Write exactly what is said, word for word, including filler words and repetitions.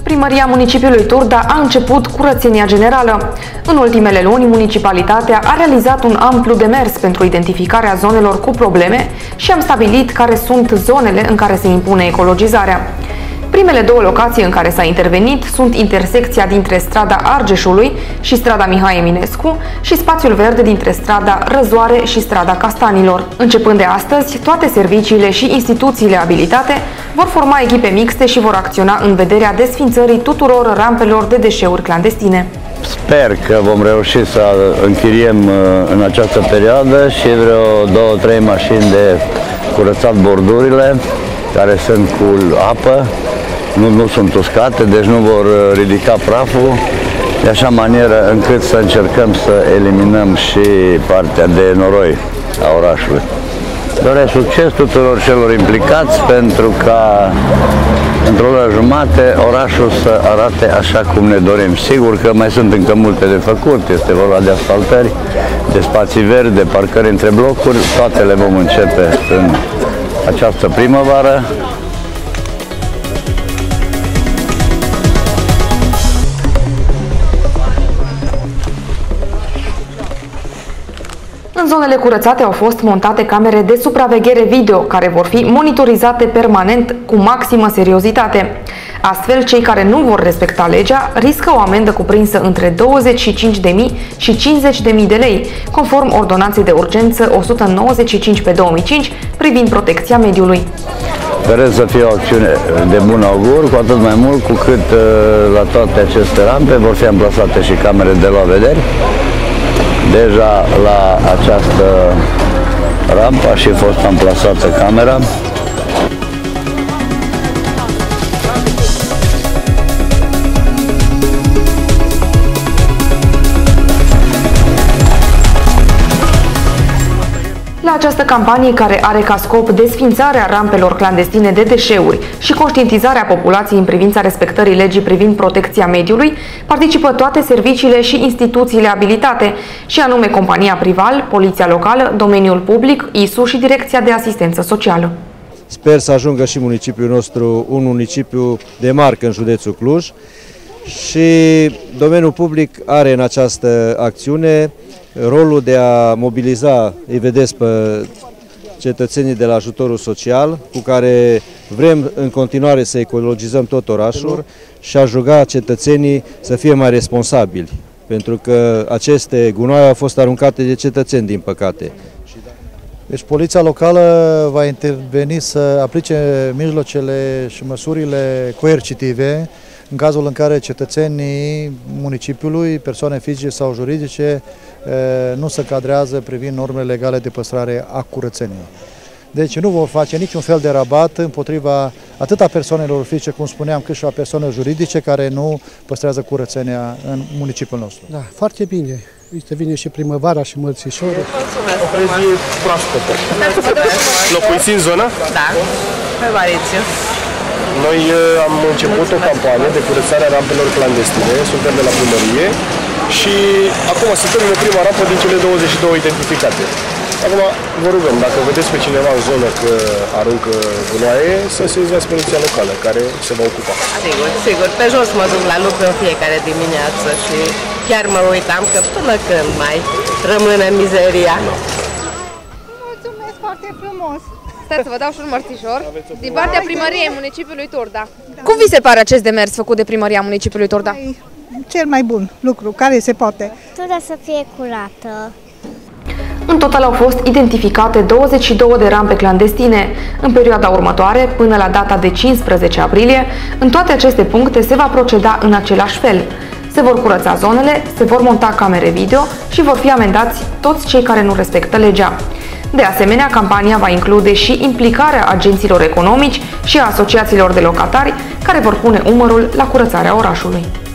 Primăria municipiului Turda a început curățenia generală. În ultimele luni, municipalitatea a realizat un amplu demers pentru identificarea zonelor cu probleme și am stabilit care sunt zonele în care se impune ecologizarea. Primele două locații în care s-a intervenit sunt intersecția dintre strada Argeșului și strada Mihai Eminescu și spațiul verde dintre strada Răzoare și strada Castanilor. Începând de astăzi, toate serviciile și instituțiile abilitate vor forma echipe mixte și vor acționa în vederea desfințării tuturor rampelor de deșeuri clandestine. Sper că vom reuși să închiriem în această perioadă și vreo două, trei mașini de curățat bordurile, care sunt cu apă. Nu, nu sunt uscate, deci nu vor ridica praful, de așa manieră încât să încercăm să eliminăm și partea de noroi a orașului. Doresc succes tuturor celor implicați pentru ca într-o oră jumate orașul să arate așa cum ne dorim. Sigur că mai sunt încă multe de făcut, este vorba de asfaltări, de spații verzi, de parcări între blocuri, toate le vom începe în această primăvară. În zonele curățate au fost montate camere de supraveghere video, care vor fi monitorizate permanent cu maximă seriozitate. Astfel, cei care nu vor respecta legea riscă o amendă cuprinsă între douăzeci și cinci de mii și cincizeci de mii de lei, conform ordonanței de urgență o sută nouăzeci și cinci pe două mii cinci privind protecția mediului. Sperăm să fie o acțiune de bun augur, cu atât mai mult cu cât la toate aceste rampe vor fi amplasate și camere de luat vederi. Deja la această rampă a și fost amplasată camera. La această campanie, care are ca scop desfințarea rampelor clandestine de deșeuri și conștientizarea populației în privința respectării legii privind protecția mediului, participă toate serviciile și instituțiile abilitate, și anume Compania Prival, Poliția Locală, Domeniul Public, I S U și Direcția de Asistență Socială. Sper să ajungă și municipiul nostru un municipiu de marcă în județul Cluj și Domeniul Public are în această acțiune rolul de a mobiliza, îi vedeți pe cetățenii de la ajutorul social, cu care vrem în continuare să ecologizăm tot orașul și a ruga cetățenii să fie mai responsabili, pentru că aceste gunoaie au fost aruncate de cetățeni, din păcate. Deci Poliția Locală va interveni să aplice mijloacele și măsurile coercitive în cazul în care cetățenii municipiului, persoane fizice sau juridice, nu se cadrează privind normele legale de păstrare a curățeniei. Deci nu vor face niciun fel de rabat împotriva atât a persoanelor fizice, cum spuneam, cât și a persoanelor juridice care nu păstrează curățenia în municipiul nostru. Da, foarte bine. Uite, vine și primăvara și mărțișorul. Mulțumesc! O prezie proaspătă. Locuiți în zonă? Da, pe Varițiu. Noi am început o campanie de curățare a rampelor clandestine, suntem de la primărie și acum suntem în prima rampă din cele douăzeci și două identificate. Acum vă rugăm, dacă vedeți pe cineva în zonă că aruncă gunoaie, să sesizați Poliția Locală, care se va ocupa. Sigur, sigur. Pe jos mă duc la lucru în fiecare dimineață și chiar mă uitam că până când mai rămâne mizeria. Mulțumesc foarte frumos! Stați să vă dau și un mărțișor din partea primăriei municipiului Turda. Da. Cum vi se pare acest demers făcut de primăria municipiului Turda? Cel mai bun lucru care se poate. Turda să fie curată. În total au fost identificate douăzeci și două de rampe clandestine. În perioada următoare, până la data de cincisprezece aprilie, în toate aceste puncte se va proceda în același fel. Se vor curăța zonele, se vor monta camere video și vor fi amendați toți cei care nu respectă legea. De asemenea, campania va include și implicarea agenților economici și a asociațiilor de locatari, care vor pune umărul la curățarea orașului.